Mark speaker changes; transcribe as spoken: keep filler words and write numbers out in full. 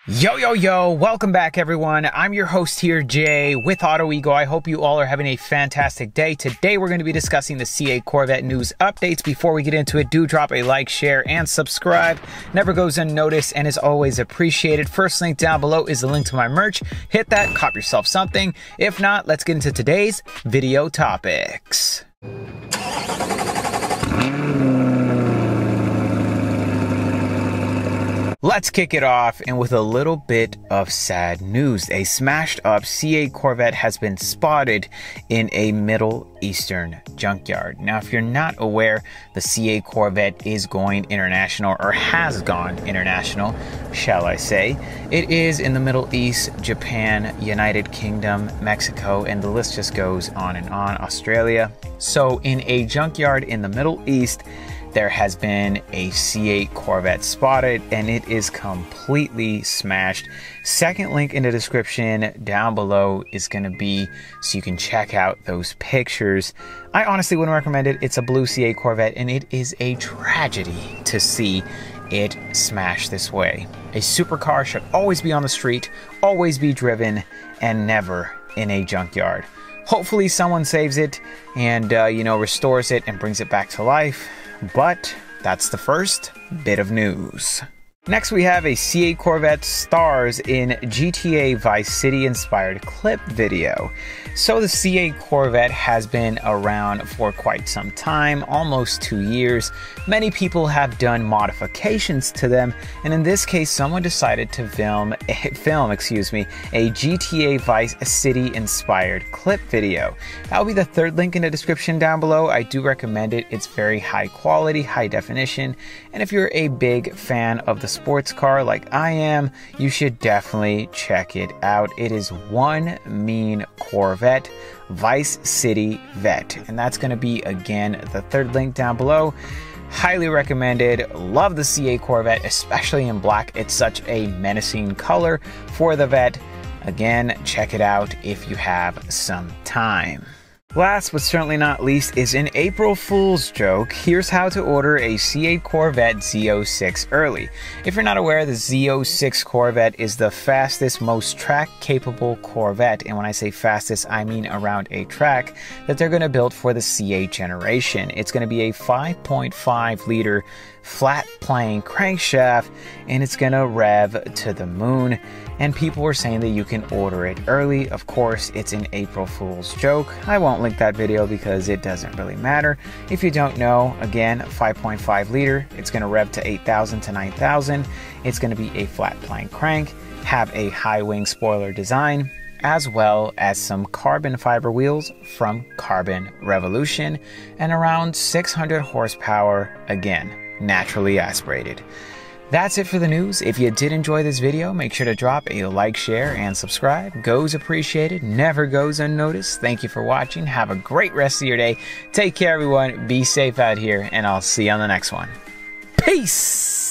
Speaker 1: Yo, yo, yo, welcome back everyone. I'm your host here, Jay, with AutoEagle. I hope you all are having a fantastic day. Today we're going to be discussing the C A Corvette news updates. Before we get into it, do drop a like, share, and subscribe. Never goes unnoticed and is always appreciated. First link down below is the link to my merch. Hit that, cop yourself something. If not, let's get into today's video topics. Let's kick it off, and with a little bit of sad news. A smashed up C A Corvette has been spotted in a Middle Eastern junkyard. Now, if you're not aware, the C A Corvette is going international, or has gone international, shall I say. It is in the Middle East, Japan, United Kingdom, Mexico, and the list just goes on and on, Australia. So in a junkyard in the Middle East, there has been a C A Corvette spotted, and it is completely smashed. Second link in the description down below is going to be so you can check out those pictures. I honestly wouldn't recommend it. It's a blue C A Corvette, and it is a tragedy to see it smashed this way. A supercar should always be on the street, always be driven, and never in a junkyard. Hopefully someone saves it and, uh, you know, restores it and brings it back to life. But that's the first bit of news. Next, we have a C A Corvette stars in G T A Vice City inspired clip video. So the C A Corvette has been around for quite some time, almost two years. Many people have done modifications to them, and in this case, someone decided to film, film, excuse me, a G T A Vice City inspired clip video. That'll be the third link in the description down below. I do recommend it. It's very high quality, high definition, and if you're a big fan of the sports car like I am, you should definitely check it out. It is one mean Corvette, Vice City Vet, and that's going to be again the third link down below. Highly recommended. Love the C A Corvette, especially in black. It's such a menacing color for the Vet. Again, check it out if you have some time. Last but certainly not least is an April Fool's joke. Here's how to order a C A Corvette Z zero six early. If you're not aware, the Z zero six Corvette is the fastest, most track-capable Corvette, and when I say fastest, I mean around a track that they're going to build for the C eight generation. It's going to be a five point five liter flat plane crankshaft, and it's going to rev to the moon. And people were saying that you can order it early. Of course, it's an April Fool's joke. I won't link that video because it doesn't really matter. If you don't know, again, five point five liter, it's going to rev to eight thousand to nine thousand. It's going to be a flat plane crank, have a high wing spoiler design, as well as some carbon fiber wheels from Carbon Revolution, and around six hundred horsepower, again, naturally aspirated. That's it for the news. If you did enjoy this video, make sure to drop a like, share, and subscribe. Goes appreciated, never goes unnoticed. Thank you for watching. Have a great rest of your day. Take care, everyone. Be safe out here, and I'll see you on the next one. Peace!